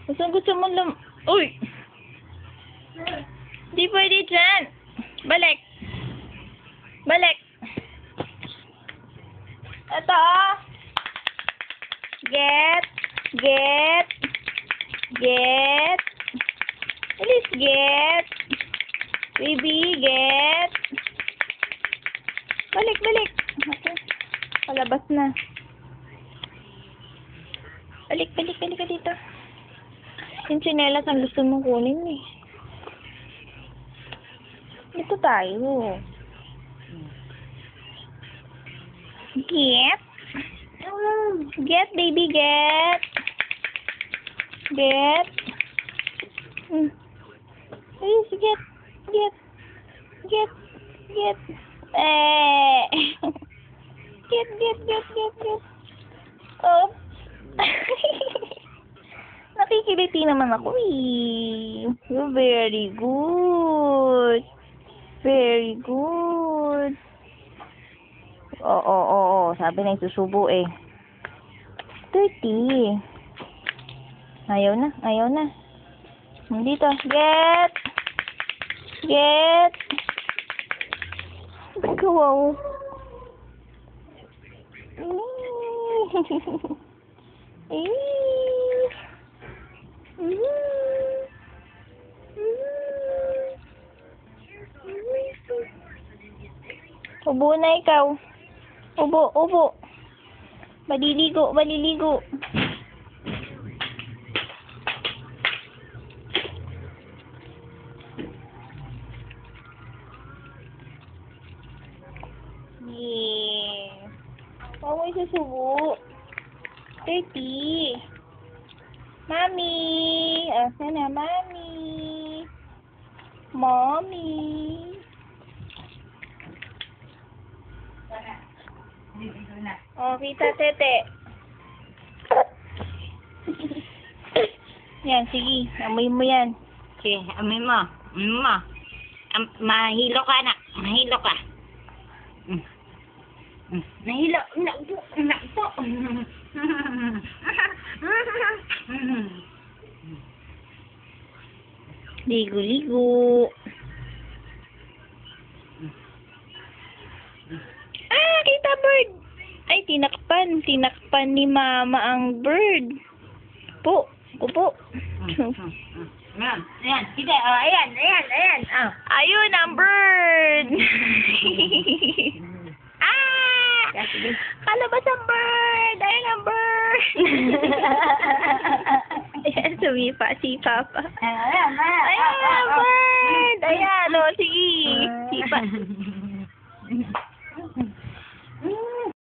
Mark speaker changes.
Speaker 1: Gusto mo Uy! Di pwede dyan. Balik. Balik. Ito, oh. Get. Please get. Baby, get. Balik. Okay. Palabas na. Balik ka dito. Yung tsinelas ang gusto mong kunin eh. Dito tayo. Get. Get, baby, get. Please, get. Get. Get. Oh. Nakikiliti naman ako eh. You're very good. Oo. Sabi na yung susubo eh. Dirty. Ayaw na. Dito. Get. Wow. Ubo na ikaw. Ubo. Maliligo. Yeah. Huwag mo isusubo. Dirty. Mami. Sana, Mami. Mommy. Oh, kita, tete. Yan, sige. Amoy mo yan.
Speaker 2: Sige, amoy mo. Mahilo ka, anak. Mahilo ka. Nahilo. Nakpo.
Speaker 1: Ligo. Kita bird. Ay, tinakpan ni mama ang bird. Upo.
Speaker 2: Ayan. Sige, ayan.
Speaker 1: Ayun ang bird. Kalabas ang bird. Ayun ang bird. Ayan, sumipa si Papa. Ayan ang bird. Ayan, sige. Sipa.